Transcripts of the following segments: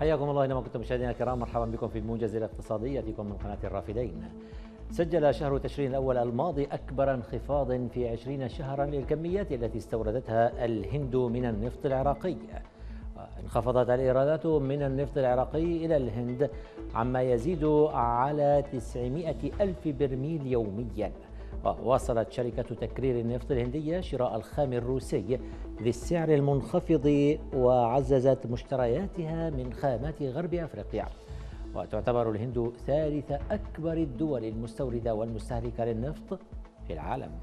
حياكم الله اينما كنتم مشاهدينا الكرام، مرحبا بكم في الموجز الاقتصادي ياتيكم من قناه الرافدين. سجل شهر تشرين الأول الماضي أكبر انخفاض في 20 شهرا للكميات التي استوردتها الهند من النفط العراقي. انخفضت الإيرادات من النفط العراقي إلى الهند عما يزيد على 900 ألف برميل يوميا. وواصلت شركة تكرير النفط الهندية شراء الخام الروسي ذي السعر المنخفض، وعززت مشترياتها من خامات غرب أفريقيا. وتعتبر الهند ثالث أكبر الدول المستوردة والمستهلكة للنفط في العالم.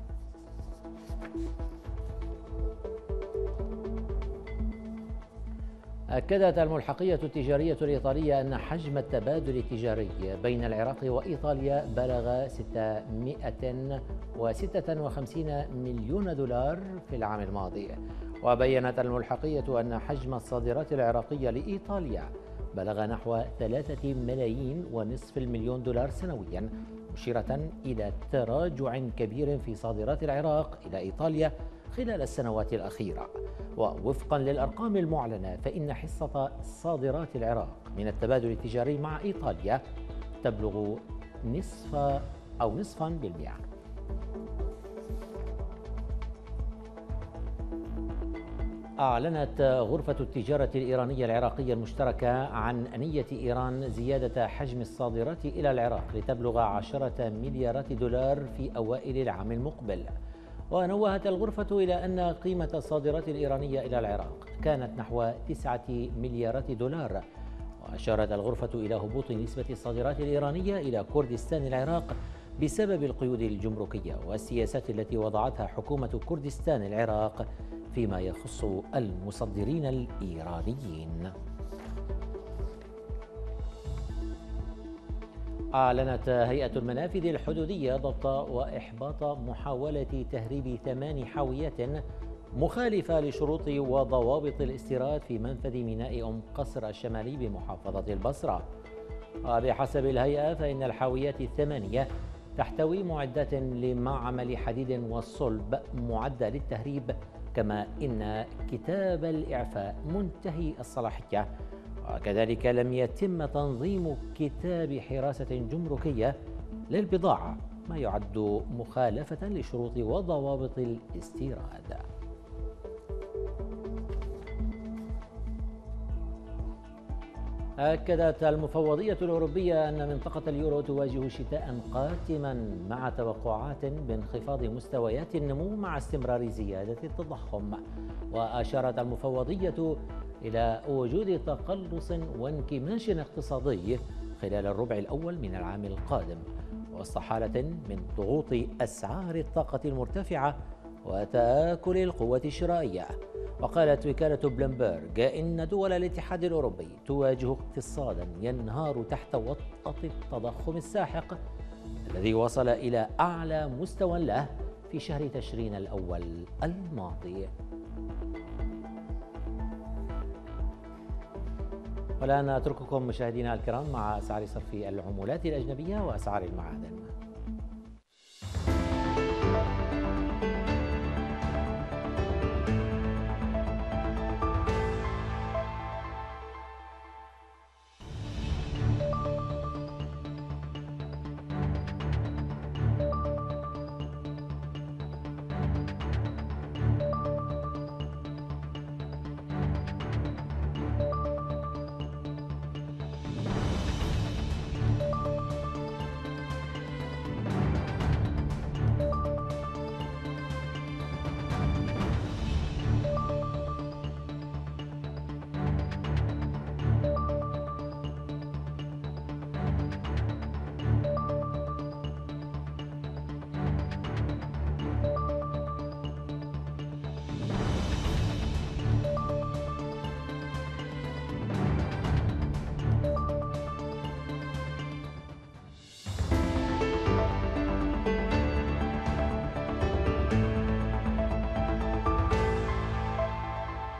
أكدت الملحقية التجارية الإيطالية أن حجم التبادل التجاري بين العراق وإيطاليا بلغ 656 مليون دولار في العام الماضي. وبيّنت الملحقية أن حجم الصادرات العراقية لإيطاليا بلغ نحو 3 ملايين ونصف المليون دولار سنويا، مشيرة إلى تراجع كبير في صادرات العراق إلى إيطاليا خلال السنوات الأخيرة. ووفقا للأرقام المعلنة، فإن حصة صادرات العراق من التبادل التجاري مع إيطاليا تبلغ نصفا بالمئة. أعلنت غرفة التجارة الإيرانية العراقية المشتركة عن نية إيران زيادة حجم الصادرات إلى العراق لتبلغ 10 مليارات دولار في أوائل العام المقبل. ونوهت الغرفة إلى أن قيمة الصادرات الإيرانية إلى العراق كانت نحو 9 مليارات دولار. وأشارت الغرفة إلى هبوط نسبة الصادرات الإيرانية إلى كردستان العراق بسبب القيود الجمركية والسياسات التي وضعتها حكومة كردستان العراق فيما يخص المصدرين الإيرانيين. أعلنت هيئة المنافذ الحدودية ضبط وإحباط محاولة تهريب 8 حاويات مخالفة لشروط وضوابط الاستيراد في منفذ ميناء أم قصر الشمالي بمحافظة البصرة. وبحسب الهيئة فإن الحاويات 8 تحتوي معدات لمعمل حديد والصلب معدة للتهريب، كما إن كتاب الإعفاء منتهي الصلاحية. وكذلك لم يتم تنظيم كتاب حراسة جمركية للبضاعة، ما يعد مخالفة لشروط وضوابط الاستيراد. أكدت المفوضية الأوروبية أن منطقة اليورو تواجه شتاء قاتما مع توقعات بانخفاض مستويات النمو مع استمرار زيادة التضخم. وأشارت المفوضية إلى وجود تقلص وانكماش اقتصادي خلال الربع الأول من العام القادم، وسط حالة من ضغوط أسعار الطاقة المرتفعة وتآكل القوة الشرائية. وقالت وكالة بلومبرج إن دول الاتحاد الأوروبي تواجه اقتصادا ينهار تحت وطأة التضخم الساحق الذي وصل إلى أعلى مستوى له في شهر تشرين الأول الماضي. والآن أترككم مشاهدينا الكرام مع أسعار صرف العملات الأجنبية وأسعار المعادن.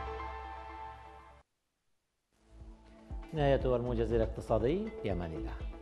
نهاية الموجز الاقتصادي، في أمان الله.